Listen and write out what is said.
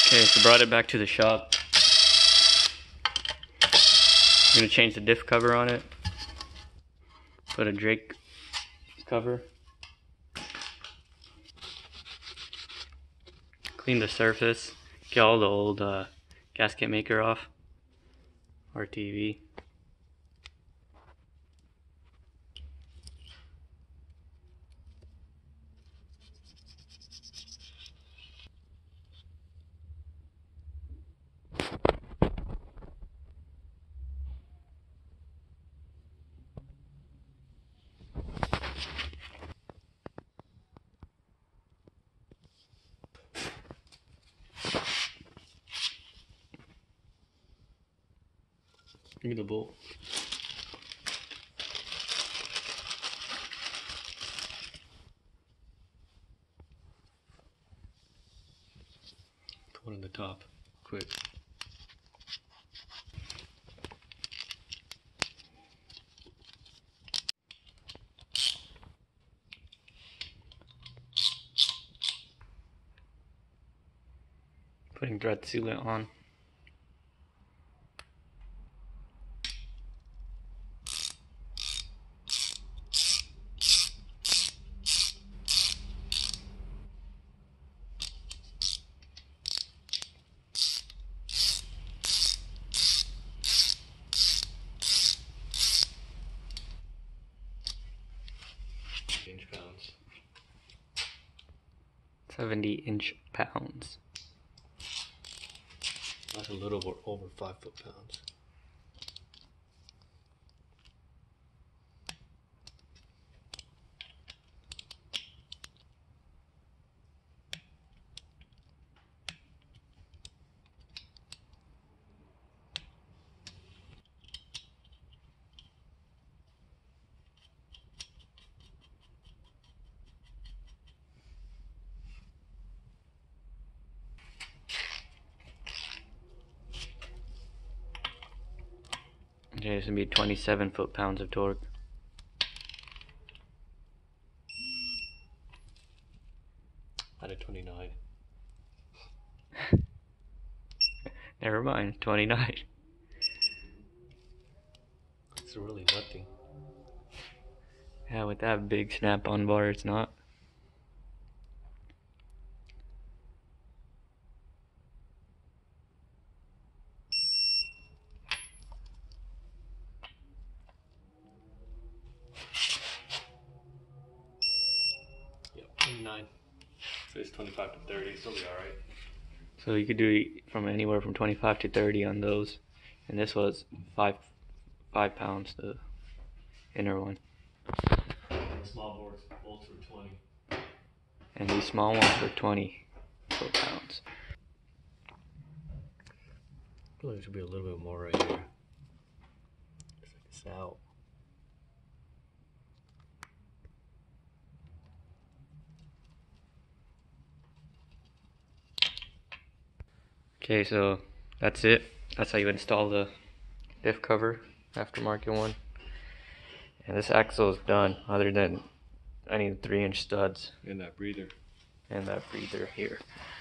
Okay, so brought it back to the shop. I'm gonna change the diff cover on it. Put a Drake cover. Clean the surface. Get all the old gasket maker off. RTV. Give me the bolt. Put one in the top, quick. Putting thread sealant on. Pounds. 70-inch pounds. That's a little bit over 5 foot-pounds. Okay, it's gonna be 27 foot-pounds of torque. Out of 29. Never mind, 29. It's really nothing. Yeah, with that big snap-on bar, it's not. Yep, 29. So it's 25 to 30, still be alright. So you could do from anywhere from 25 to 30 on those, and this was 5 pounds, the inner one. The small bolts were 20. And these small ones were 20 foot-pounds. I feel like there should be a little bit more right here. Check this out. Okay, so that's it. That's how you install the diff cover, aftermarket one. And this axle is done, other than I need 3-inch studs. And that breather. And that breather here.